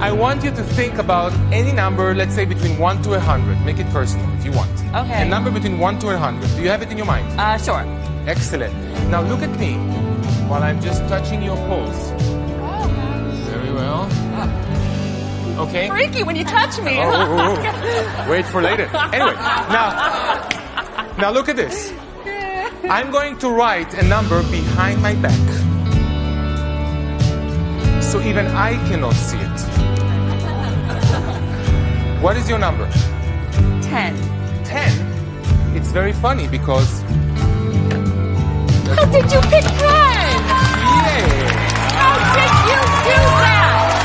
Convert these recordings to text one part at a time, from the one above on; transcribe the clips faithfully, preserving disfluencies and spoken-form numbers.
I want you to think about any number, let's say between one to one hundred. Make it personal if you want. Okay. A number between one to one hundred. Do you have it in your mind? Uh, sure. Excellent. Now look at me while I'm just touching your pulse. Oh, Very well. Okay. freaky when you touch me. Oh, oh, oh. Wait for later. Anyway, now, now look at this. I'm going to write a number behind my back, so even I cannot see it. What is your number? Ten. Ten. It's very funny because... How did you pick ten? Yeah. How did you do that?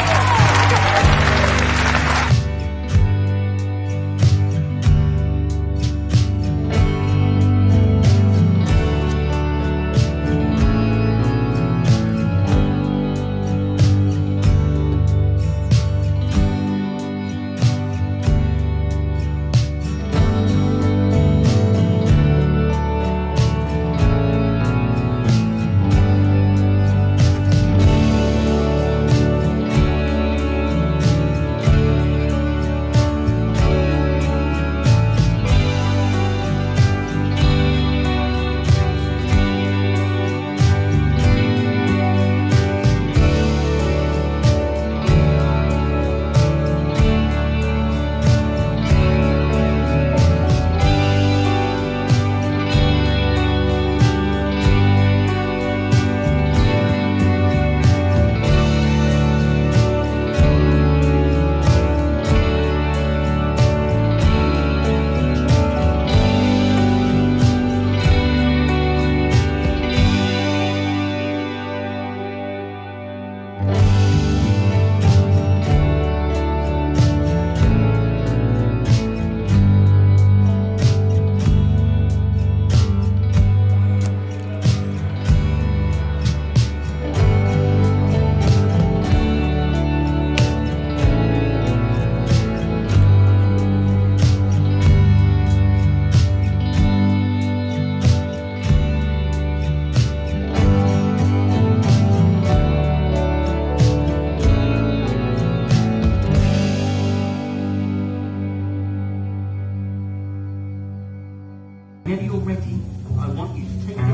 Whenever you're ready, I want you to take it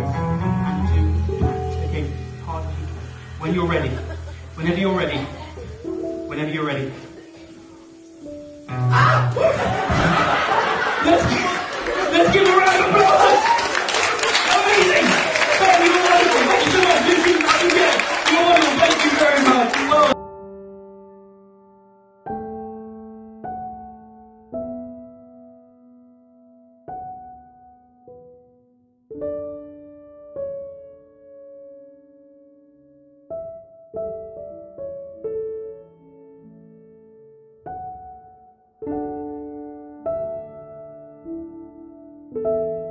and to take a part of it. When you're ready. Whenever you're ready. Whenever you're ready. Let's, let's give a round of applause! Amazing! Thank you, wonderful. Thank you so much. This is again. You're wonderful. Thank you very much. Well, Thank you.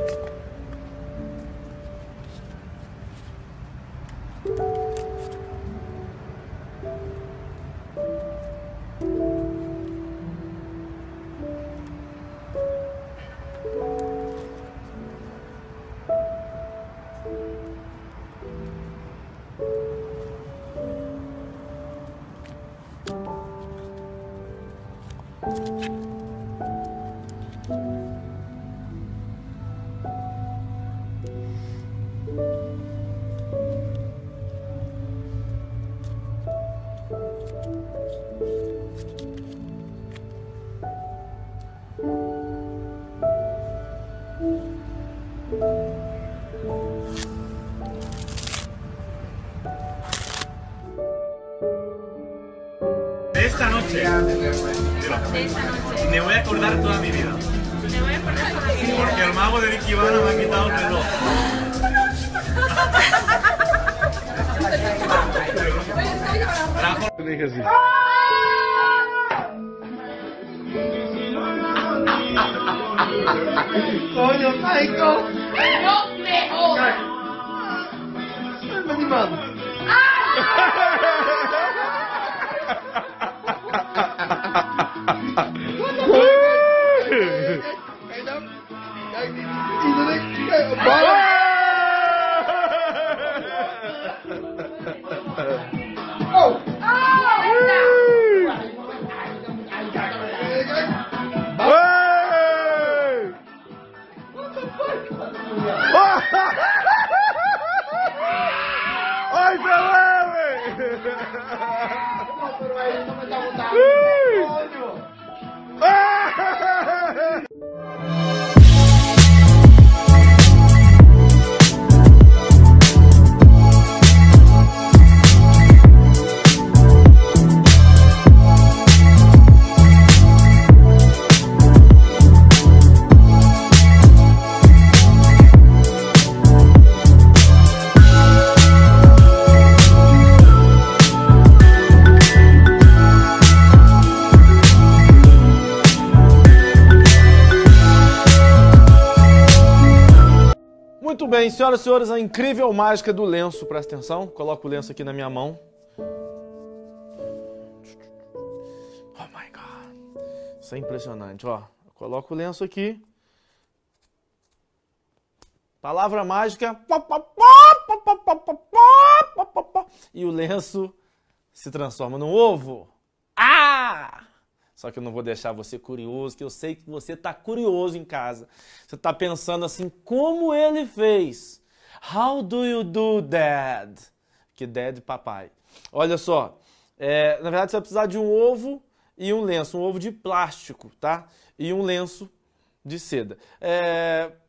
Esta noche me voy a acordar toda mi vida. Me voy a acordar toda mi vida. Porque el mago de Vicky Ivana me ha quitado el reloj. Trajo... Dije así. Coño, Michael. No me jodas. Me animado. Oh! ¡Ay, se mueve! No, pero ahí no me está botando. ¡Coño! Muito bem, senhoras e senhores, a incrível mágica do lenço, presta atenção, coloco o lenço aqui na minha mão. Oh my God, isso é impressionante, ó, eu coloco o lenço aqui, palavra mágica, e o lenço se transforma num ovo. Ah! Só que eu não vou deixar você curioso, que eu sei que você está curioso em casa. Você está pensando assim, como ele fez? How do you do that? Que dad, papai. Olha só, é, na verdade você vai precisar de um ovo e um lenço. Um ovo de plástico, tá? E um lenço de seda. É,